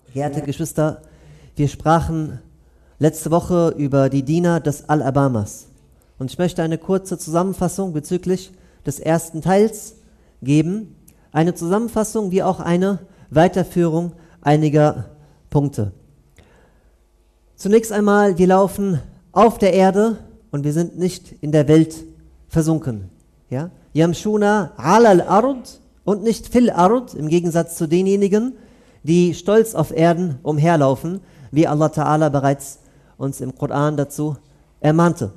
Geehrte Geschwister, wir sprachen letzte Woche über die Diener des Alabamas. Und ich möchte eine kurze Zusammenfassung bezüglich des ersten Teils geben. Eine Zusammenfassung wie auch eine Weiterführung einiger Punkte. Zunächst einmal, wir laufen auf der Erde und wir sind nicht in der Welt versunken. Ja? Yamshuna alal ard und nicht fil ard, im Gegensatz zu denjenigen, die stolz auf Erden umherlaufen, wie Allah Ta'ala bereits uns im Koran dazu ermahnte.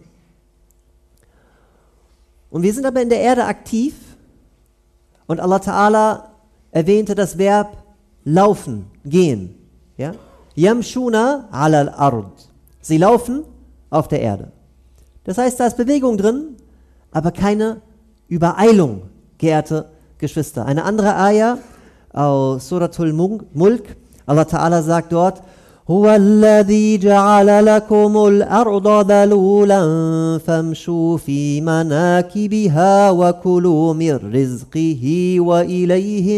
Und wir sind aber in der Erde aktiv und Allah Ta'ala erwähnte das Verb laufen, gehen. Ja? Yamshuna alal ard. Sie laufen auf der Erde. Das heißt, da ist Bewegung drin, aber keine Übereilung, geehrte Geschwister. Eine andere Ayah aus Suratul Mulk, Allah Ta'ala sagt dort, هو الذي جعل لكم الأرض ذلولا فامشوا في مناكبها وكلوا من رزقه وإليه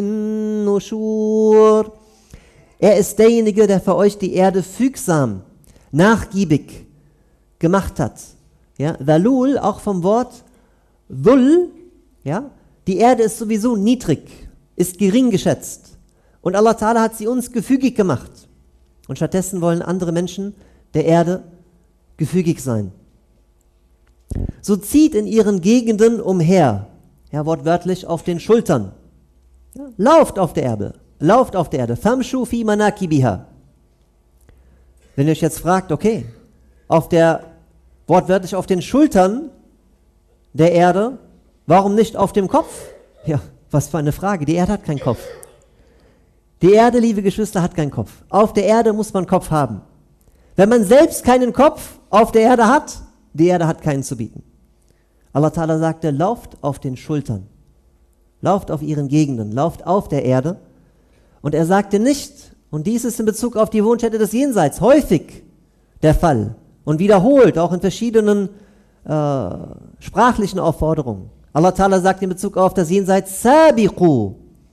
النشور. Er ist derjenige, der für euch die Erde fügsam, nachgiebig gemacht hat. Ja, Dhalul, auch vom Wort Dhul, ja, die Erde ist sowieso niedrig, ist gering geschätzt. Und Allah Ta'ala hat sie uns gefügig gemacht. Und stattdessen wollen andere Menschen der Erde gefügig sein. So zieht in ihren Gegenden umher, ja, wortwörtlich auf den Schultern. Ja, lauft auf der Erde, famshu fi manakibiha. Wenn ihr euch jetzt fragt, okay, wortwörtlich auf den Schultern der Erde, warum nicht auf dem Kopf? Ja, was für eine Frage, die Erde hat keinen Kopf. Die Erde, liebe Geschwister, hat keinen Kopf. Auf der Erde muss man Kopf haben. Wenn man selbst keinen Kopf auf der Erde hat, die Erde hat keinen zu bieten. Allah Ta'ala sagte, lauft auf den Schultern, lauft auf ihren Gegenden, lauft auf der Erde. Und er sagte nicht, und dies ist in Bezug auf die Wohnstätte des Jenseits häufig der Fall und wiederholt, auch in verschiedenen sprachlichen Aufforderungen. Allah Ta'ala sagt in Bezug auf das Jenseits, Sabiqu,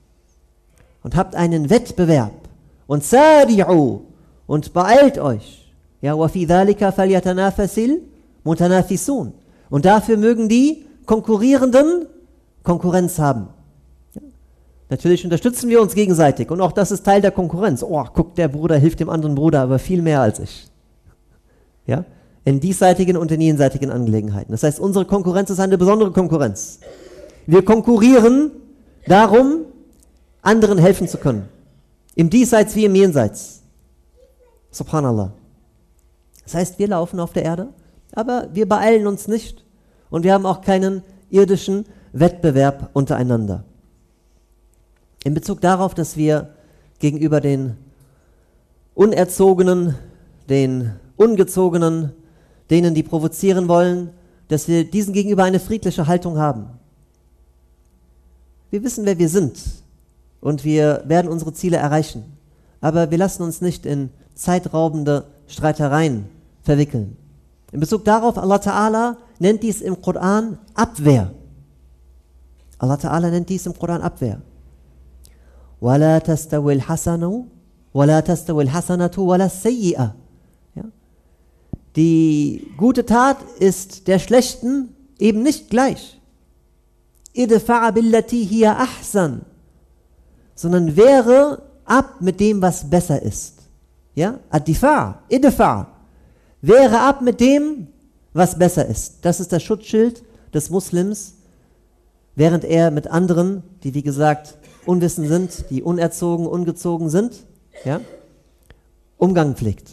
und habt einen Wettbewerb und Sari'u und beeilt euch. Ja, wa fi dhalika falyatanafasil mutanafisun. Und dafür mögen die Konkurrierenden Konkurrenz haben. Ja. Natürlich unterstützen wir uns gegenseitig und auch das ist Teil der Konkurrenz. Oh, guck, der Bruder hilft dem anderen Bruder, aber viel mehr als ich. Ja, in diesseitigen und in jenseitigen Angelegenheiten. Das heißt, unsere Konkurrenz ist eine besondere Konkurrenz. Wir konkurrieren darum, anderen helfen zu können. Im Diesseits wie im Jenseits. Subhanallah. Das heißt, wir laufen auf der Erde, aber wir beeilen uns nicht und wir haben auch keinen irdischen Wettbewerb untereinander. In Bezug darauf, dass wir gegenüber den Unerzogenen, den Ungezogenen, denen, die provozieren wollen, dass wir diesen gegenüber eine friedliche Haltung haben. Wir wissen, wer wir sind. Und wir werden unsere Ziele erreichen. Aber wir lassen uns nicht in zeitraubende Streitereien verwickeln. In Bezug darauf, Allah Ta'ala nennt dies im Koran Abwehr. Allah Ta'ala nennt dies im Koran Abwehr. وَلَا تَسْتَوِي الْحَسَنَةُ وَلَا السَّيِّئَةُ. Die gute Tat ist der schlechten eben nicht gleich. idfa'a billati hiya ahsan. Sondern wehre ab mit dem, was besser ist. Ja? Ad-difa', idfa'. Wehre ab mit dem, was besser ist. Das ist das Schutzschild des Muslims, während er mit anderen, die wie gesagt unwissend sind, die unerzogen, ungezogen sind, ja, Umgang pflegt.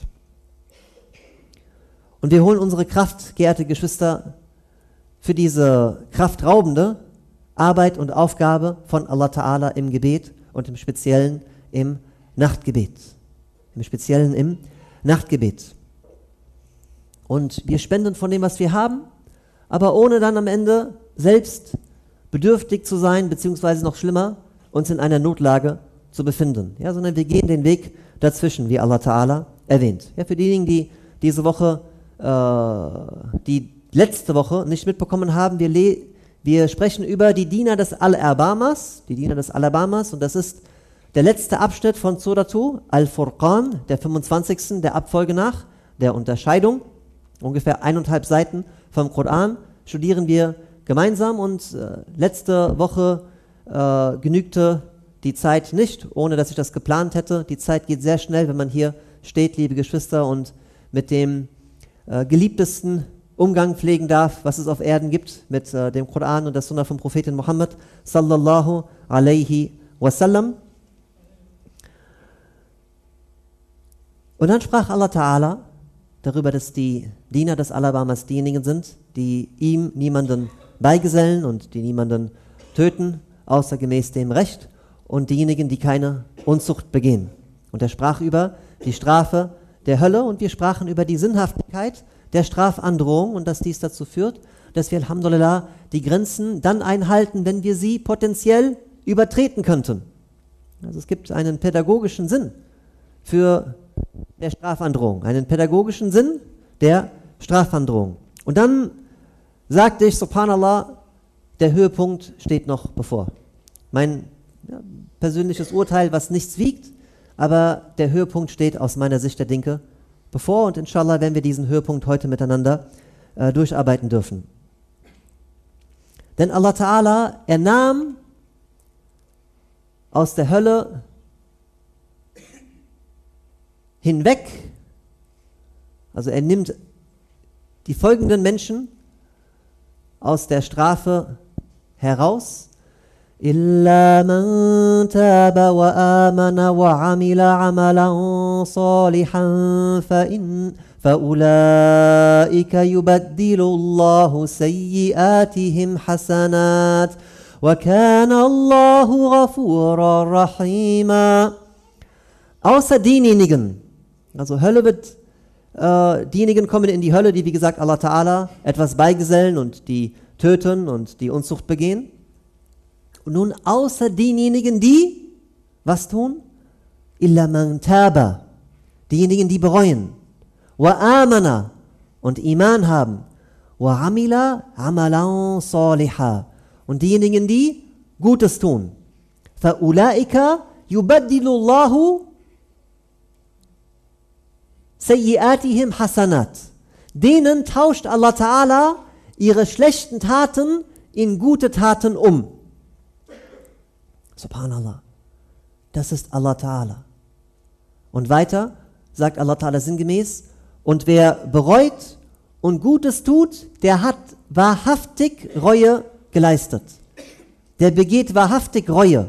Und wir holen unsere Kraft, geehrte Geschwister, für diese kraftraubende Arbeit und Aufgabe von Allah Ta'ala im Gebet und im Speziellen im Nachtgebet. Im Speziellen im Nachtgebet. Und wir spenden von dem, was wir haben, aber ohne dann am Ende selbst bedürftig zu sein, beziehungsweise noch schlimmer, uns in einer Notlage zu befinden. Ja, sondern wir gehen den Weg dazwischen, wie Allah Ta'ala erwähnt. Ja, für diejenigen, die diese Woche, die letzte Woche nicht mitbekommen haben, wir sprechen über die Diener des Alabamas, und das ist der letzte Abschnitt von Suratu Al-Furqan, der 25. der Abfolge nach, der Unterscheidung, ungefähr 1,5 Seiten vom Koran, studieren wir gemeinsam und letzte Woche genügte die Zeit nicht, ohne dass ich das geplant hätte. Die Zeit geht sehr schnell, wenn man hier steht, liebe Geschwister, und mit dem geliebtesten Umgang pflegen darf, was es auf Erden gibt, mit dem Koran und der Sunna vom Propheten Muhammad sallallahu alaihi wasallam. Und dann sprach Allah Ta'ala darüber, dass die Diener des Alabamas diejenigen sind, die ihm niemanden beigesellen und die niemanden töten, außer gemäß dem Recht, und diejenigen, die keine Unzucht begehen. Und er sprach über die Strafe der Hölle und wir sprachen über die Sinnhaftigkeit der Strafandrohung und dass dies dazu führt, dass wir Alhamdulillah die Grenzen dann einhalten, wenn wir sie potenziell übertreten könnten. Also es gibt einen pädagogischen Sinn für der Strafandrohung, einen pädagogischen Sinn der Strafandrohung. Und dann sagte ich, subhanallah, der Höhepunkt steht noch bevor. Mein persönliches Urteil, was nichts wiegt, aber der Höhepunkt steht aus meiner Sicht der Dinge bevor und inshallah werden wir diesen Höhepunkt heute miteinander durcharbeiten dürfen. Denn Allah Ta'ala, er nahm aus der Hölle hinweg, also er nimmt die folgenden Menschen aus der Strafe heraus. إِلَّا مَنْ تَابَ وَآمَنَ وَعَمِلَ عَمَلًا صَالِحًا فَأُولَٰئِكَ يُبَدِّلُ اللَّهُ سَيِّئَاتِهِمْ حَسَنَاتٍ وَكَانَ اللَّهُ غَفُورًا رَحِيمًا. Außer denjenigen, also Hölle wird, diejenigen kommen in die Hölle, die wie gesagt Allah Ta'ala etwas beigesellen und die töten und die Unzucht begehen. Und nun außer denjenigen, die was tun? Illa man taba, diejenigen, die bereuen. Wa amana und Iman haben. Wa amila amalan saliha und diejenigen, die Gutes tun. Fa ulaika yubaddilu Allahu sayyiatihim hasanat. Denen tauscht Allah Ta'ala ihre schlechten Taten in gute Taten um. Subhanallah. Das ist Allah Ta'ala. Und weiter sagt Allah Ta'ala sinngemäß, und wer bereut und Gutes tut, der hat wahrhaftig Reue geleistet. Der begeht wahrhaftig Reue.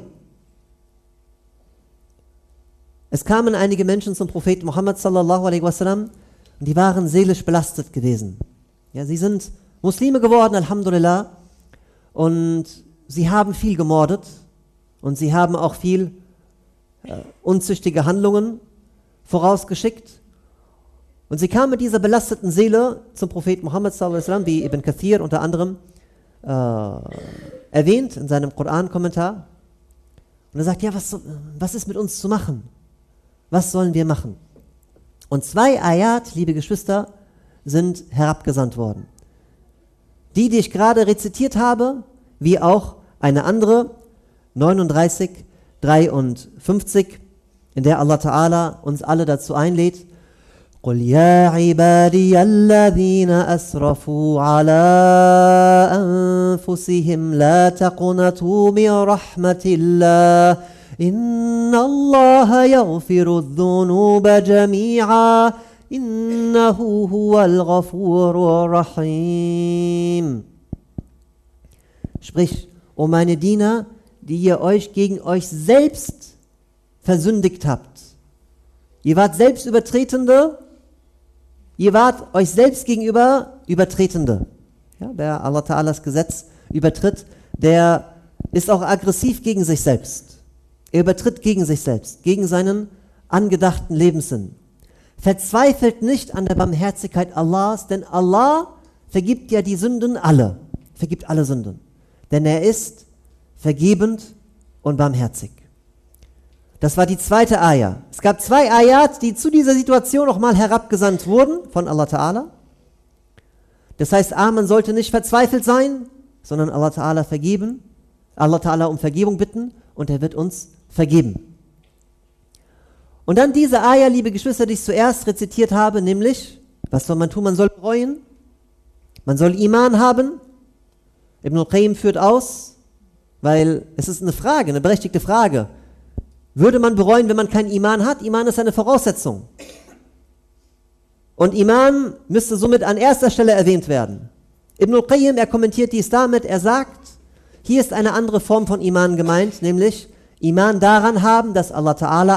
Es kamen einige Menschen zum Propheten Muhammad sallallahu alaihi wasallam und die waren seelisch belastet gewesen. Ja, sie sind Muslime geworden, Alhamdulillah, und sie haben viel gemordet und sie haben auch viel unzüchtige Handlungen vorausgeschickt. Und sie kamen mit dieser belasteten Seele zum Propheten Muhammad sallallahu alaihi wasallam, wie Ibn Kathir unter anderem erwähnt in seinem Koran-Kommentar. Und er sagt, ja, was ist mit uns zu machen? Was sollen wir machen? Und 2 Ayat, liebe Geschwister, sind herabgesandt worden. Die ich gerade rezitiert habe, wie auch eine andere, 39, 53, in der Allah Ta'ala uns alle dazu einlädt, قُلْ يَا عِبَادِيَ الَّذِينَ أَسْرَفُوا عَلَىٰ أَنفُسِهِمْ لَا تَقْنَطُوا مِنْ رَحْمَةِ اللَّهِ إِنَّ اللَّهَ يَغْفِرُ الذُّنُوبَ جَمِيعًا إِنَّهُ هُوَ الْغَفُورُ الرَّحِيمُ. Sprich, o meine Diener, die ihr euch gegen euch selbst versündigt habt. Ihr wart selbst Übertretende, ihr wart euch selbst gegenüber Übertretende. Ja, wer Allah Ta'alas Gesetz übertritt, der ist auch aggressiv gegen sich selbst. Er übertritt gegen sich selbst, gegen seinen angedachten Lebenssinn. Verzweifelt nicht an der Barmherzigkeit Allahs, denn Allah vergibt ja die Sünden alle, vergibt alle Sünden. Denn er ist vergebend und barmherzig. Das war die zweite Ayah. Es gab 2 Ayat, die zu dieser Situation nochmal herabgesandt wurden von Allah Ta'ala. Das heißt, man sollte nicht verzweifelt sein, sondern Allah Ta'ala vergeben, Allah Ta'ala um Vergebung bitten und er wird uns vergeben. Und dann diese Ayah, liebe Geschwister, die ich zuerst rezitiert habe, nämlich, was soll man tun? Man soll bereuen, man soll Iman haben. Ibn al-Qayyim führt aus, weil es ist eine Frage, eine berechtigte Frage. Würde man bereuen, wenn man kein Iman hat? Iman ist eine Voraussetzung. Und Iman müsste somit an erster Stelle erwähnt werden. Ibn al-Qayyim, er kommentiert dies damit, er sagt, hier ist eine andere Form von Iman gemeint, nämlich Iman daran haben, dass Allah Ta'ala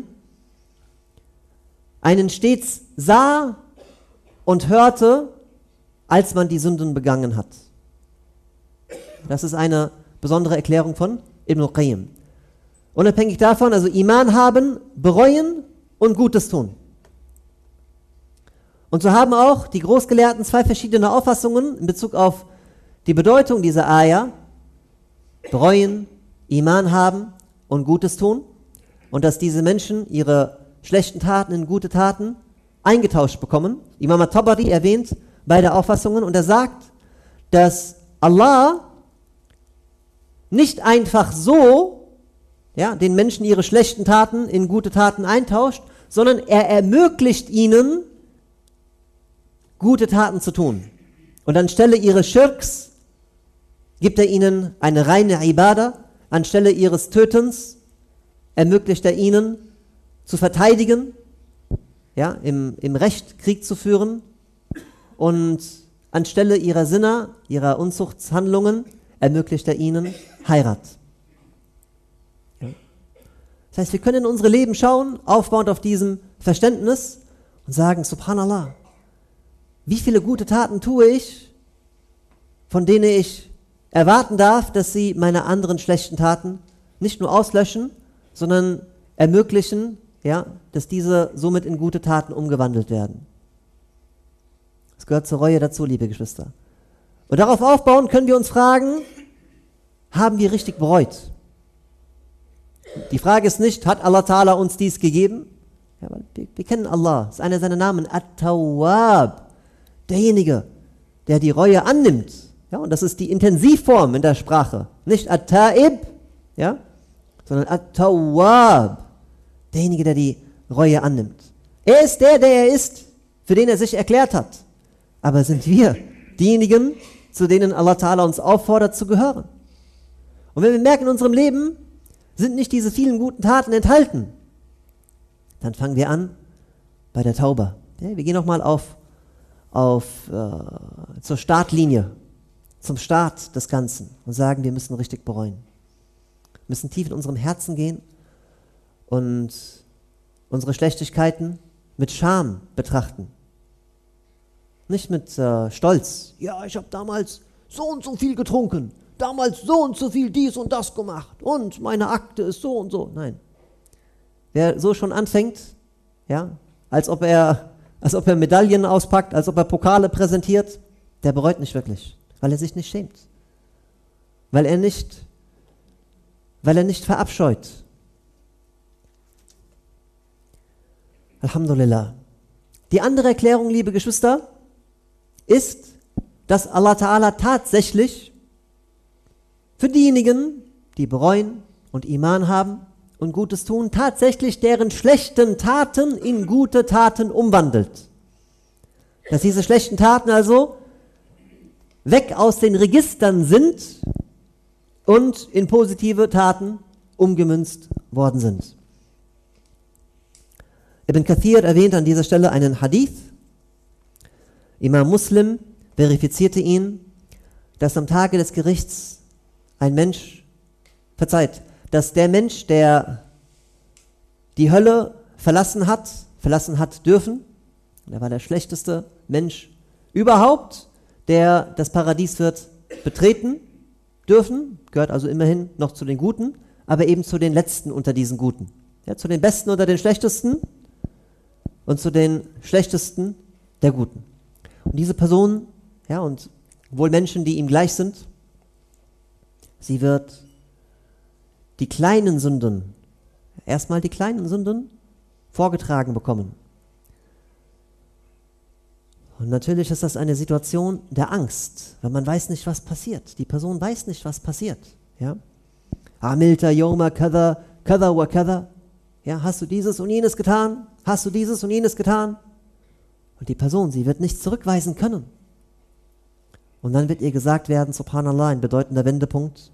einen stets sah und hörte, als man die Sünden begangen hat. Das ist eine besondere Erklärung von Ibn al-Qayyim. Unabhängig davon, also Iman haben, bereuen und Gutes tun. Und so haben auch die Großgelehrten zwei verschiedene Auffassungen in Bezug auf die Bedeutung dieser Ayah. Bereuen, Iman haben und Gutes tun. Und dass diese Menschen ihre schlechten Taten in gute Taten eingetauscht bekommen. Imam al-Tabari erwähnt beide Auffassungen und er sagt, dass Allah nicht einfach so den Menschen ihre schlechten Taten in gute Taten eintauscht, sondern er ermöglicht ihnen, gute Taten zu tun. Und anstelle ihres Schirks gibt er ihnen eine reine Ibadah, anstelle ihres Tötens ermöglicht er ihnen zu verteidigen, im Recht Krieg zu führen und anstelle ihrer Sinner, ihrer Unzuchtshandlungen ermöglicht er ihnen Heirat. Das heißt, wir können in unsere Leben schauen, aufbauend auf diesem Verständnis und sagen, Subhanallah, wie viele gute Taten tue ich, von denen ich erwarten darf, dass sie meine anderen schlechten Taten nicht nur auslöschen, sondern ermöglichen, dass diese somit in gute Taten umgewandelt werden. Das gehört zur Reue dazu, liebe Geschwister. Und darauf aufbauen können wir uns fragen, haben wir richtig bereut? Die Frage ist nicht, hat Allah Ta'ala uns dies gegeben? Ja, weil wir kennen Allah, das ist einer seiner Namen, At-Tawwab, derjenige, der die Reue annimmt. Ja, und das ist die Intensivform in der Sprache. Nicht At-Ta'ib, sondern At-Tawwab, derjenige, der die Reue annimmt. Er ist der er ist, für den er sich erklärt hat. Aber sind wir diejenigen, zu denen Allah Ta'ala uns auffordert zu gehören? Und wenn wir merken, in unserem Leben sind nicht diese vielen guten Taten enthalten, dann fangen wir an bei der Tauba. Ja, wir gehen nochmal zur Startlinie, zum Start des Ganzen und sagen, wir müssen richtig bereuen. Wir müssen tief in unserem Herzen gehen und unsere Schlechtigkeiten mit Scham betrachten. Nicht mit Stolz. Ja, ich habe damals so und so viel getrunken, damals so und so viel dies und das gemacht und meine Akte ist so und so. Nein. Wer so schon anfängt, als ob er Medaillen auspackt, als ob er Pokale präsentiert, der bereut nicht wirklich, weil er sich nicht schämt. Weil er nicht verabscheut. Alhamdulillah. Die andere Erklärung, liebe Geschwister, ist, dass Allah Ta'ala tatsächlich für diejenigen, die bereuen und Iman haben und Gutes tun, tatsächlich deren schlechten Taten in gute Taten umwandelt. Dass diese schlechten Taten also weg aus den Registern sind und in positive Taten umgemünzt worden sind. Ibn Kathir erwähnt an dieser Stelle einen Hadith. Imam Muslim verifizierte ihn, dass am Tage des Gerichts dass der Mensch, der die Hölle verlassen hat dürfen, er war der schlechteste Mensch überhaupt, der das Paradies wird betreten dürfen, gehört also immerhin noch zu den Guten, aber eben zu den Letzten unter diesen Guten. Ja, zu den Besten unter den Schlechtesten und zu den Schlechtesten der Guten. Und diese Person, und wohl Menschen, die ihm gleich sind, sie wird die kleinen Sünden, erstmal die kleinen Sünden vorgetragen bekommen. Und natürlich ist das eine Situation der Angst, weil man weiß nicht, was passiert. Die Person weiß nicht, was passiert. Amilta yawma kada, kada wa kada. Ja, hast du dieses und jenes getan? Hast du dieses und jenes getan? Und die Person, sie wird nichts zurückweisen können. Und dann wird ihr gesagt werden, subhanallah, ein bedeutender Wendepunkt,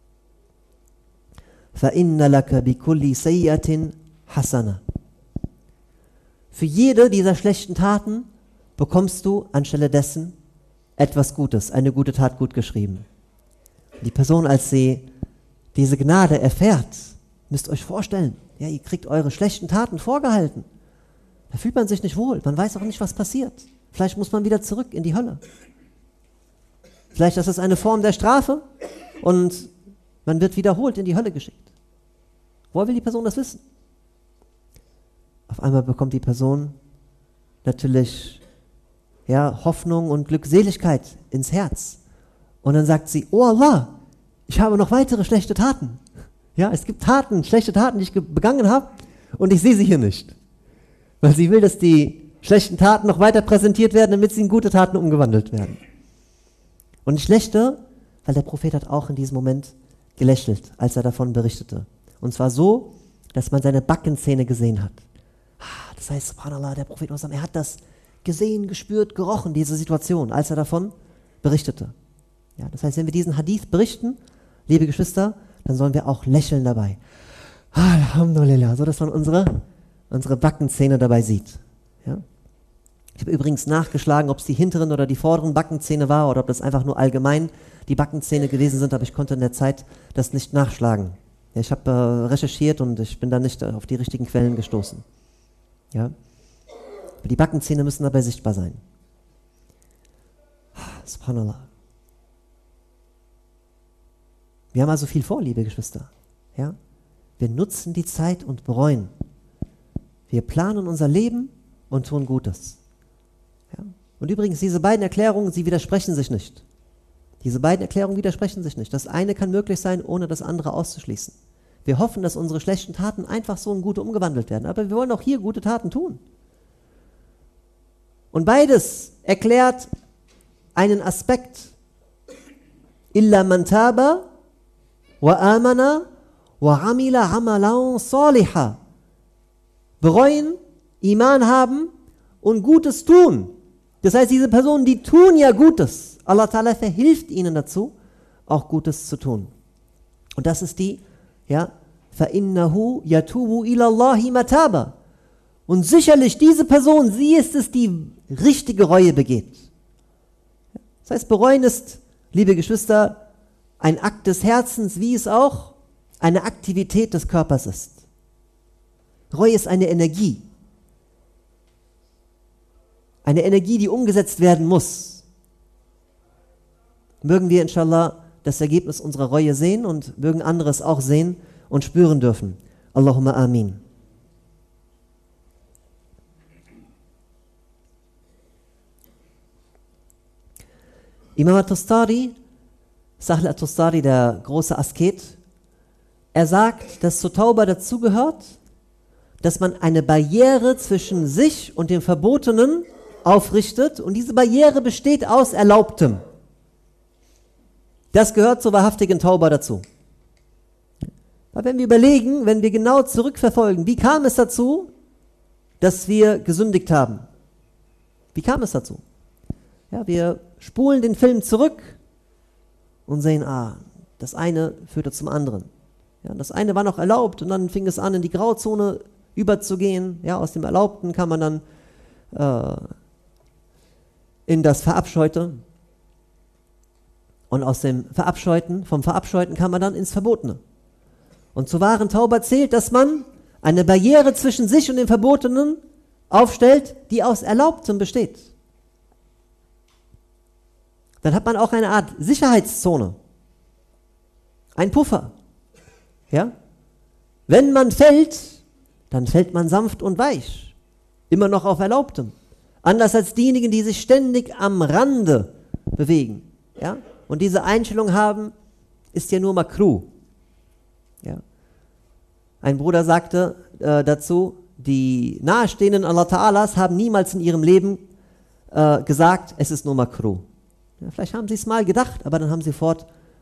فَإِنَّ لَكَ بِكُلِّ سَيِّئَةٍ حَسَنَةٍ. Für jede dieser schlechten Taten bekommst du anstelle dessen etwas Gutes, eine gute Tat gut geschrieben. Die Person, als sie diese Gnade erfährt, müsst euch vorstellen, ja, ihr kriegt eure schlechten Taten vorgehalten. Da fühlt man sich nicht wohl, man weiß auch nicht, was passiert. Vielleicht muss man wieder zurück in die Hölle. Vielleicht ist es eine Form der Strafe und man wird wiederholt in die Hölle geschickt. Woher will die Person das wissen? Auf einmal bekommt die Person natürlich Hoffnung und Glückseligkeit ins Herz. Und dann sagt sie, oh Allah, ich habe noch weitere schlechte Taten. Ja, es gibt Taten, schlechte Taten, die ich begangen habe und ich sehe sie hier nicht. Weil sie will, dass die schlechten Taten noch weiter präsentiert werden, damit sie in gute Taten umgewandelt werden. Und schlechte, weil der Prophet hat auch in diesem Moment gelächelt, als er davon berichtete. Und zwar so, dass man seine Backenzähne gesehen hat. Das heißt, subhanallah, der Prophet, er hat das gesehen, gespürt, gerochen, diese Situation, als er davon berichtete. Ja, das heißt, wenn wir diesen Hadith berichten, liebe Geschwister, dann sollen wir auch lächeln dabei. Alhamdulillah, so dass man unsere Backenzähne dabei sieht. Ja? Ich habe übrigens nachgeschlagen, ob es die hinteren oder die vorderen Backenzähne war oder ob das einfach nur allgemein die Backenzähne gewesen sind, aber ich konnte in der Zeit das nicht nachschlagen. Ja, ich habe recherchiert und ich bin da nicht auf die richtigen Quellen gestoßen. Ja? Aber die Backenzähne müssen dabei sichtbar sein. Subhanallah. Wir haben also viel vor, liebe Geschwister. Ja? Wir nutzen die Zeit und bereuen. Wir planen unser Leben und tun Gutes. Ja? Und übrigens, diese beiden Erklärungen, sie widersprechen sich nicht. Diese beiden Erklärungen widersprechen sich nicht. Das eine kann möglich sein, ohne das andere auszuschließen. Wir hoffen, dass unsere schlechten Taten einfach so in gute umgewandelt werden. Aber wir wollen auch hier gute Taten tun. Und beides erklärt einen Aspekt. Illa man taba wa amana wa amila amalan saliha. Bereuen, Iman haben und Gutes tun. Das heißt, diese Personen, die tun ja Gutes. Allah Ta'ala verhilft ihnen dazu, auch Gutes zu tun. Und das ist die, فَإِنَّهُ يَتُوبُ إِلَى اللَّهِ مَتَابًا. Und sicherlich diese Person, sie ist es, die richtige Reue begeht. Das heißt, bereuen ist, liebe Geschwister, ein Akt des Herzens, wie es auch eine Aktivität des Körpers ist. Reue ist eine Energie. Eine Energie, die umgesetzt werden muss. Mögen wir inshallah das Ergebnis unserer Reue sehen und mögen andere es auch sehen und spüren dürfen. Allahumma amin. Imam al-Tustari, Sahl al-Tustari, der große Asket, er sagt, dass zur Tauba dazugehört, dass man eine Barriere zwischen sich und dem Verbotenen aufrichtet und diese Barriere besteht aus Erlaubtem. Das gehört zur wahrhaftigen Tauba dazu. Weil wenn wir überlegen, wenn wir genau zurückverfolgen, wie kam es dazu, dass wir gesündigt haben? Wie kam es dazu? Ja, wir spulen den Film zurück und sehen, das eine führte zum anderen. Ja, das eine war noch erlaubt und dann fing es an, in die Grauzone überzugehen. Ja, aus dem Erlaubten kam man dann in das Verabscheute. Und aus dem vom Verabscheuten kam man dann ins Verbotene. Und zur wahren Tauba zählt, dass man eine Barriere zwischen sich und dem Verbotenen aufstellt, die aus Erlaubtem besteht. Dann hat man auch eine Art Sicherheitszone. Ein Puffer. Ja? Wenn man fällt, dann fällt man sanft und weich. Immer noch auf Erlaubtem. Anders als diejenigen, die sich ständig am Rande bewegen. Ja? Und diese Einstellung haben, ist ja nur Makruh. Ja. Ein Bruder sagte dazu, die Nahestehenden Allah Ta'alas haben niemals in ihrem Leben gesagt, es ist nur Makruh. Ja, vielleicht haben sie es mal gedacht, aber dann haben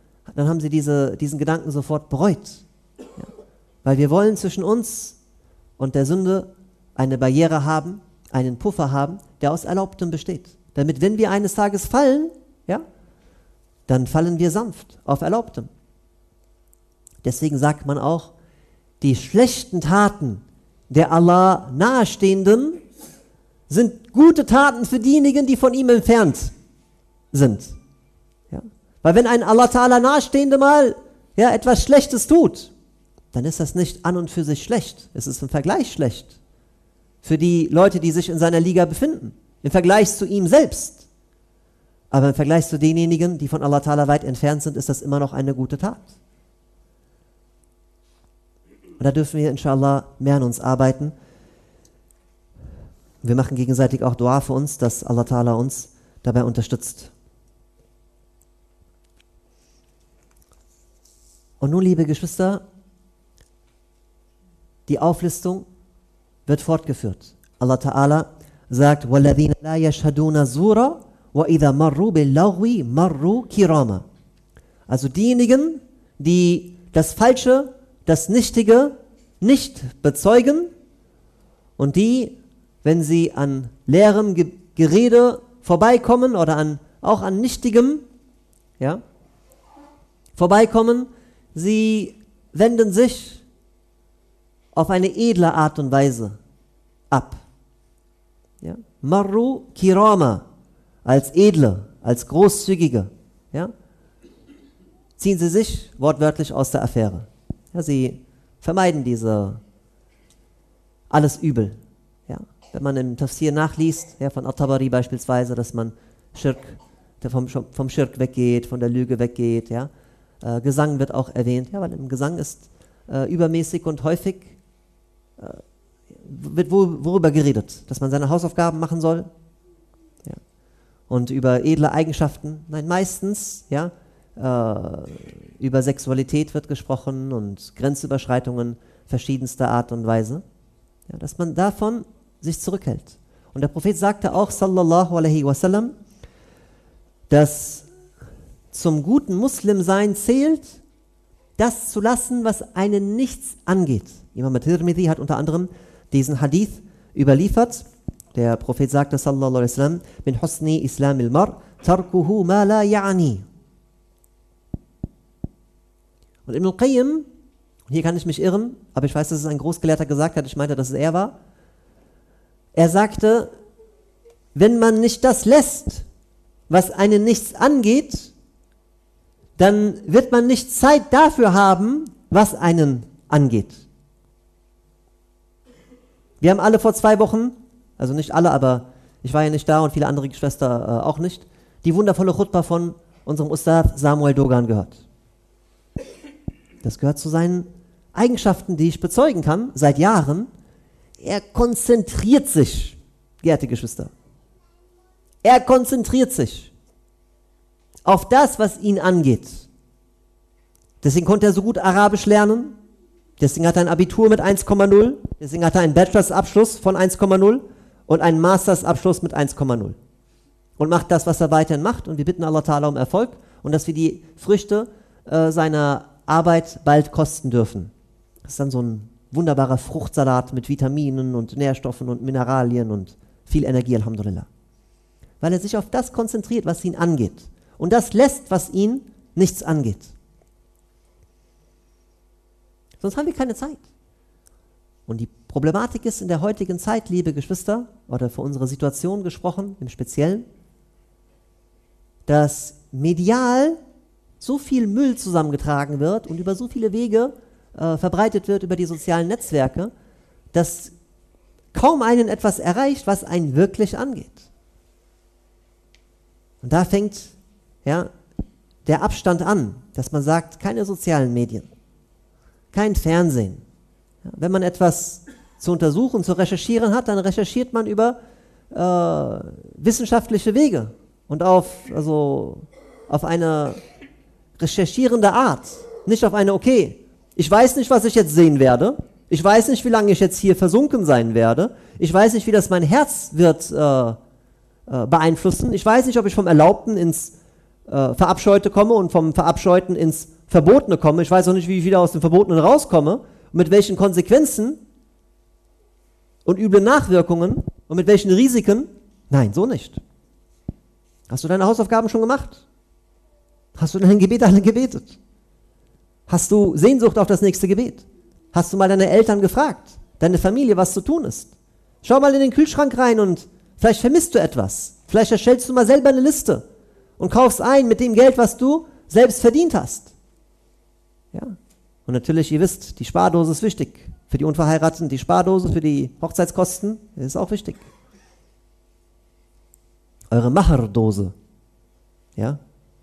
sie diesen Gedanken sofort bereut. Ja. Weil wir wollen zwischen uns und der Sünde eine Barriere haben, einen Puffer haben, der aus Erlaubtem besteht. Damit, wenn wir eines Tages fallen, ja, dann fallen wir sanft auf Erlaubtem. Deswegen sagt man auch, die schlechten Taten der Allah Nahestehenden sind gute Taten für diejenigen, die von ihm entfernt sind. Ja? Weil wenn ein Allah Ta'ala Nahestehende mal etwas Schlechtes tut, dann ist das nicht an und für sich schlecht. Es ist im Vergleich schlecht für die Leute, die sich in seiner Liga befinden. Im Vergleich zu ihm selbst. Aber im Vergleich zu denjenigen, die von Allah Ta'ala weit entfernt sind, ist das immer noch eine gute Tat. Und da dürfen wir inshallah mehr an uns arbeiten. Wir machen gegenseitig auch Dua für uns, dass Allah Ta'ala uns dabei unterstützt. Und nun, liebe Geschwister, die Auflistung wird fortgeführt. Allah Ta'ala sagt, وَالَّذِينَ لَا يَشْهَدُونَ زُورًا وَإِذَا مَرُّوا بِاللَّغْوِ مَرُّوا كِرَامًا. Also diejenigen, die das Falsche, das Nichtige nicht bezeugen und die, wenn sie an leerem Gerede vorbeikommen oder auch an Nichtigem vorbeikommen, sie wenden sich auf eine edle Art und Weise ab. Ja? Marru kirama, als edle, als großzügige. Ja? Ziehen sie sich wortwörtlich aus der Affäre. Ja, sie vermeiden alles Übel. Ja? Wenn man im Tafsir nachliest, von At-Tabari beispielsweise, dass man vom Schirk weggeht, von der Lüge weggeht. Ja? Gesang wird auch erwähnt, weil im Gesang ist übermäßig und häufig wird worüber geredet, dass man seine Hausaufgaben machen soll, und über edle Eigenschaften. Nein, meistens, über Sexualität wird gesprochen und Grenzüberschreitungen verschiedenster Art und Weise, dass man davon sich zurückhält. Und der Prophet sagte auch, sallallahu alaihi wasallam, dass zum guten Muslimsein zählt, das zu lassen, was einen nichts angeht. Imam Tirmidhi hat unter anderem diesen Hadith überliefert. Der Prophet sagte, sallallahu alaihi wasallam, min husni islamil mar, tarkuhu ma la ya'ni. Und Ibn al-Qayyim, hier kann ich mich irren, aber ich weiß, dass es ein Großgelehrter gesagt hat, ich meinte, dass es er war. Er sagte, wenn man nicht das lässt, was einen nichts angeht, dann wird man nicht Zeit dafür haben, was einen angeht. Wir haben alle vor 2 Wochen, also nicht alle, aber ich war ja nicht da und viele andere Geschwister auch nicht, die wundervolle Khutbah von unserem Ustad Samuel Dogan gehört. Das gehört zu seinen Eigenschaften, die ich bezeugen kann, seit Jahren. Er konzentriert sich, geehrte Geschwister. Er konzentriert sich auf das, was ihn angeht. Deswegen konnte er so gut Arabisch lernen. Deswegen hat er ein Abitur mit 1,0. Deswegen hat er einen Bachelorabschluss von 1,0 und einen Mastersabschluss mit 1,0. Und macht das, was er weiterhin macht. Und wir bitten Allah Ta'ala um Erfolg und dass wir die Früchte seiner Arbeit bald kosten dürfen. Das ist dann so ein wunderbarer Fruchtsalat mit Vitaminen und Nährstoffen und Mineralien und viel Energie, Alhamdulillah. Weil er sich auf das konzentriert, was ihn angeht. Und das lässt, was ihn nichts angeht. Sonst haben wir keine Zeit. Und die Problematik ist in der heutigen Zeit, liebe Geschwister, oder für unsere Situation gesprochen, im Speziellen, dass medial so viel Müll zusammengetragen wird und über so viele Wege verbreitet wird über die sozialen Netzwerke, dass kaum einen etwas erreicht, was einen wirklich angeht. Und da fängt der Abstand an, dass man sagt, keine sozialen Medien, kein Fernsehen. Ja, wenn man etwas zu untersuchen, zu recherchieren hat, dann recherchiert man über wissenschaftliche Wege und auf eine recherchierende Art. Nicht auf eine, okay, ich weiß nicht, was ich jetzt sehen werde. Ich weiß nicht, wie lange ich jetzt hier versunken sein werde. Ich weiß nicht, wie das mein Herz wird beeinflussen. Ich weiß nicht, ob ich vom Erlaubten ins Verabscheute komme und vom Verabscheuten ins Verbotene komme. Ich weiß auch nicht, wie ich wieder aus dem Verbotenen rauskomme und mit welchen Konsequenzen. und üble Nachwirkungen und mit welchen Risiken? Nein, so nicht. Hast du deine Hausaufgaben schon gemacht? Hast du dein Gebet alle gebetet? Hast du Sehnsucht auf das nächste Gebet? Hast du mal deine Eltern gefragt, deine Familie, was zu tun ist? Schau mal in den Kühlschrank rein und vielleicht vermisst du etwas. Vielleicht erstellst du mal selber eine Liste und kaufst ein mit dem Geld, was du selbst verdient hast. Ja. Und natürlich, ihr wisst, die Spardose ist wichtig. Für die Unverheirateten, die Spardose für die Hochzeitskosten ist auch wichtig. Eure Mahardose. Ja.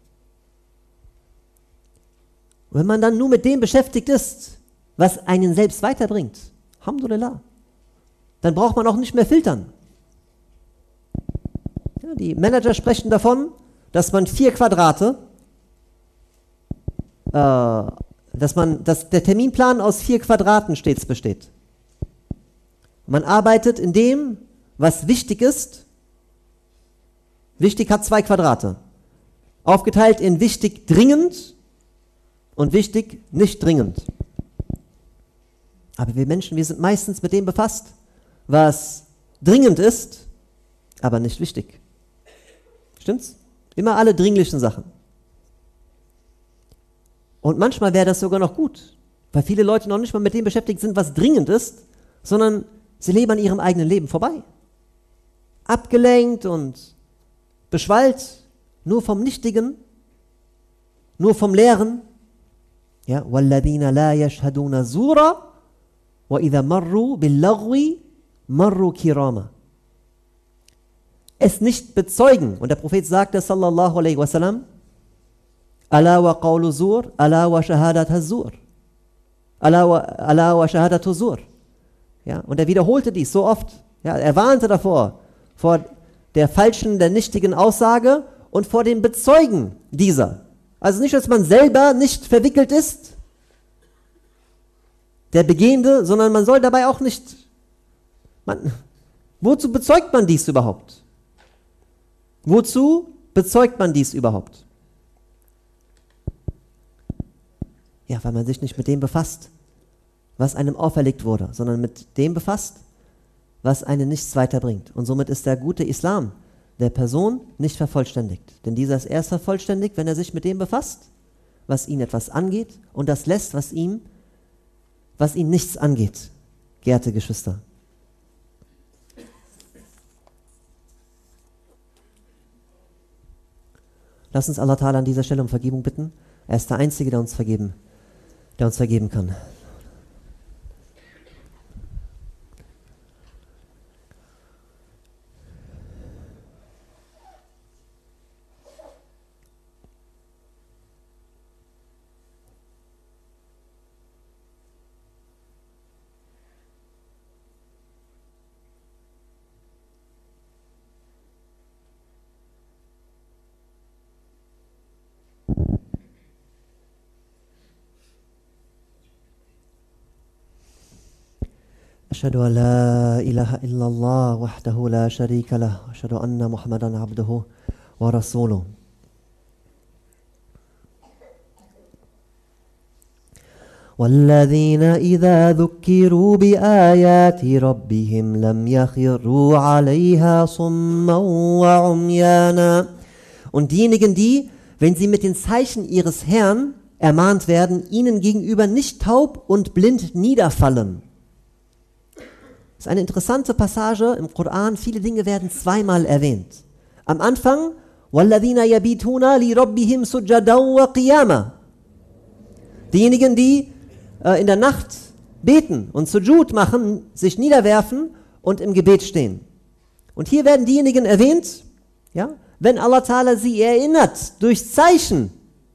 Und wenn man dann nur mit dem beschäftigt ist, was einen selbst weiterbringt, Alhamdulillah, dann braucht man auch nicht mehr filtern. Ja, die Manager sprechen davon, dass man 4 Quadrate, dass der Terminplan aus 4 Quadraten stets besteht. Man arbeitet in dem, was wichtig ist. Wichtig hat 2 Quadrate. Aufgeteilt in wichtig dringend und wichtig nicht dringend. Aber wir Menschen, wir sind meistens mit dem befasst, was dringend ist, aber nicht wichtig. Stimmt's? Immer alle dringlichen Sachen. Und manchmal wäre das sogar noch gut, weil viele Leute noch nicht mal mit dem beschäftigt sind, was dringend ist, sondern sie leben an ihrem eigenen Leben vorbei. Abgelenkt und beschwallt, nur vom Nichtigen, nur vom Leeren. Ja, وَالَّذِينَ لَا يَشْهَدُونَ زُورًا وَإِذَا مَرُّوا بِاللَّغْوِ مَرُّوا كِرَامًا. Es nicht bezeugen. Und der Prophet sagte, sallallahu alaihi wasallam, Ala wa qawlu zur, ala wa shahadat zur. Ala wa shahadatu zur. Ja, und er wiederholte dies so oft. Ja, er warnte davor, vor der falschen, der nichtigen Aussage und vor dem Bezeugen dieser. Also nicht, dass man selber nicht verwickelt ist, der Begehende, sondern man soll dabei auch nicht. Wozu bezeugt man dies überhaupt? Wozu bezeugt man dies überhaupt? Ja, weil man sich nicht mit dem befasst, was einem auferlegt wurde, sondern mit dem befasst, was einen nichts weiterbringt. Und somit ist der gute Islam der Person nicht vervollständigt. Denn dieser ist erst vervollständigt, wenn er sich mit dem befasst, was ihn etwas angeht und das lässt, was ihn nichts angeht, geehrte Geschwister. Lass uns Allah Ta'ala an dieser Stelle um Vergebung bitten. Er ist der Einzige, der uns vergeben kann. أشهد أن لا إله إلا الله وحده لا شريك له وأشهد أن محمدا عبده ورسوله والذين إذا ذكروا بآيات ربهم لم يخروا عليها صما وعميانا. Und diejenigen, die, wenn sie mit den Zeichen ihres Herrn ermahnt werden, ihnen gegenüber nicht taub und blind niederfallen. Das ist eine interessante Passage im Koran. Viele Dinge werden zweimal erwähnt. Am Anfang, وَالَّذِينَ يَبِيتُونَ لِرَبِّهِمْ سُجَّدًا وَقِيَامًا. Diejenigen, die in der Nacht beten und Sujud machen, sich niederwerfen und im Gebet stehen. Und hier werden diejenigen erwähnt, ja, wenn Allah Ta'ala sie erinnert durch Zeichen.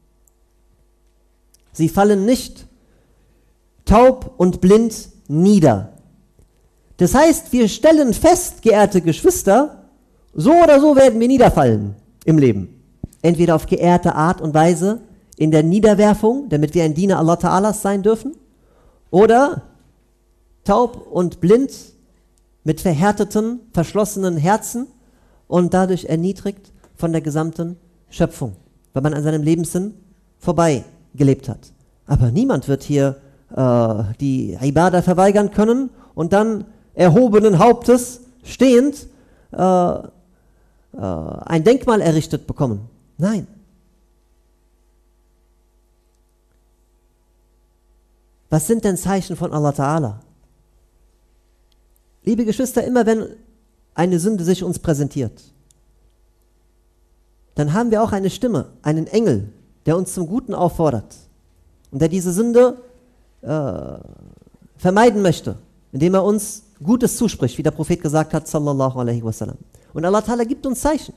Sie fallen nicht taub und blind nieder. Das heißt, wir stellen fest, geehrte Geschwister, so oder so werden wir niederfallen im Leben. Entweder auf geehrte Art und Weise in der Niederwerfung, damit wir ein Diener Allah Ta'alas sein dürfen, oder taub und blind mit verhärteten, verschlossenen Herzen und dadurch erniedrigt von der gesamten Schöpfung, weil man an seinem Lebenssinn vorbei gelebt hat. Aber niemand wird hier die Ibadah verweigern können und dann erhobenen Hauptes, stehend, ein Denkmal errichtet bekommen. Nein. Was sind denn Zeichen von Allah Ta'ala? Liebe Geschwister, immer wenn eine Sünde sich uns präsentiert, dann haben wir auch eine Stimme, einen Engel, der uns zum Guten auffordert und der diese Sünde vermeiden möchte, indem er uns Gutes zuspricht, wie der Prophet gesagt hat, sallallahu alaihi wasallam. Und Allah Ta'ala gibt uns Zeichen.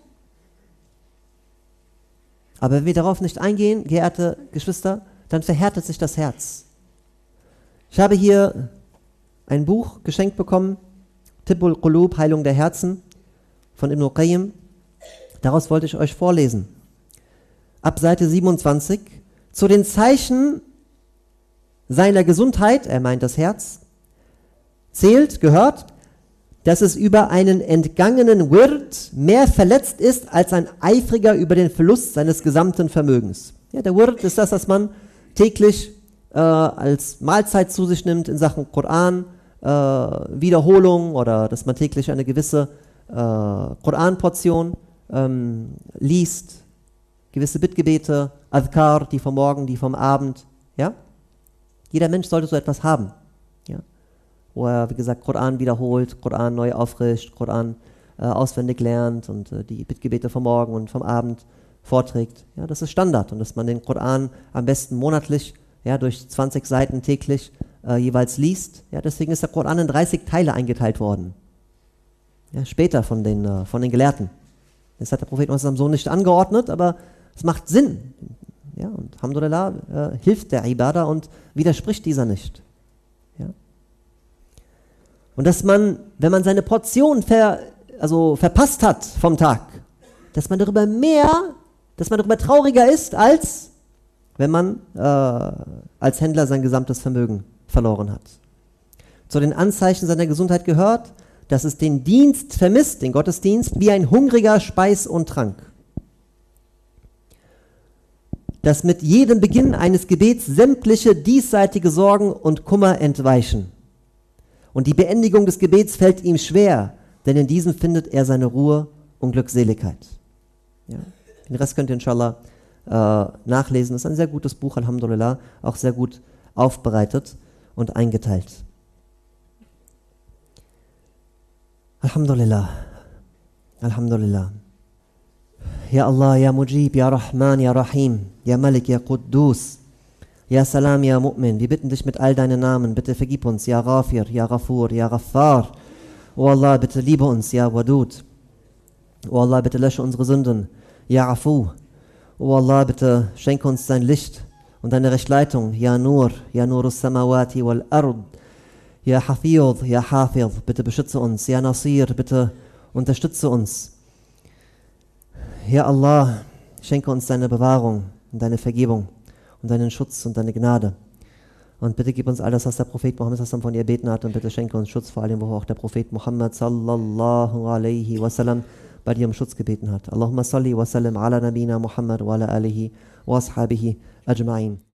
Aber wenn wir darauf nicht eingehen, geehrte Geschwister, dann verhärtet sich das Herz. Ich habe hier ein Buch geschenkt bekommen, Tibbul Qulub, Heilung der Herzen, von Ibn Qayyim. Daraus wollte ich euch vorlesen. Ab Seite 27. Zu den Zeichen seiner Gesundheit, er meint das Herz, gehört, dass es über einen entgangenen Wird mehr verletzt ist, als ein Eifriger über den Verlust seines gesamten Vermögens. Ja, der Wird ist das, was man täglich als Mahlzeit zu sich nimmt in Sachen Koran, Wiederholung oder dass man täglich eine gewisse Koranportion liest, gewisse Bittgebete, Adhkar, die vom Morgen, die vom Abend. Ja? Jeder Mensch sollte so etwas haben. Ja? Wo er, wie gesagt, Koran wiederholt, Koran neu auffrischt, Koran auswendig lernt und die Bittgebete vom Morgen und vom Abend vorträgt. Ja, das ist Standard und dass man den Koran am besten monatlich, ja, durch 20 Seiten täglich jeweils liest. Ja, deswegen ist der Koran in 30 Teile eingeteilt worden. Ja, später von den Gelehrten. Das hat der Prophet uns so nicht angeordnet, aber es macht Sinn. Ja, und Alhamdulillah hilft der Ibadah und widerspricht dieser nicht. Ja. Und dass man, wenn man seine Portion verpasst hat vom Tag, dass man darüber trauriger ist, als wenn man als Händler sein gesamtes Vermögen verloren hat. Zu den Anzeichen seiner Gesundheit gehört, dass es den Dienst vermisst, den Gottesdienst, wie ein Hungriger Speis und Trank. Dass mit jedem Beginn eines Gebets sämtliche diesseitige Sorgen und Kummer entweichen. Und die Beendigung des Gebets fällt ihm schwer, denn in diesem findet er seine Ruhe und Glückseligkeit. Ja. Den Rest könnt ihr inshallah nachlesen. Das ist ein sehr gutes Buch, Alhamdulillah, auch sehr gut aufbereitet und eingeteilt. Alhamdulillah. Alhamdulillah. Ya Allah, Ya Mujib, Ya Rahman, Ya Rahim, Ya Malik, Ya Quddus, Ya Salam, Ya Mu'min. Wir bitten dich mit all deinen Namen, bitte vergib uns, Ya Ghafir, Ya Ghafur, Ya Ghaffar. O Allah, bitte liebe uns, Ya Wadud. O Allah, bitte lösche unsere Sünden, Ya Afu. O Allah, bitte schenke uns dein Licht und deine Rechtleitung, Ya Nur Samawati wal Ard. Ya Hafidh, Ya Hafidh, bitte beschütze uns. Ya Nasir, bitte unterstütze uns. Ja Allah, schenke uns deine Bewahrung und deine Vergebung und deinen Schutz und deine Gnade. Und bitte gib uns all das, was der Prophet Muhammad von dir erbeten hat, und bitte schenke uns Schutz, vor allem, wo auch der Prophet Muhammad sallallahu alaihi wasallam bei dir um Schutz gebeten hat. Allahumma salli wa sallim ala nabina Muhammad wa ala alihi wa ashabihi ajma'in.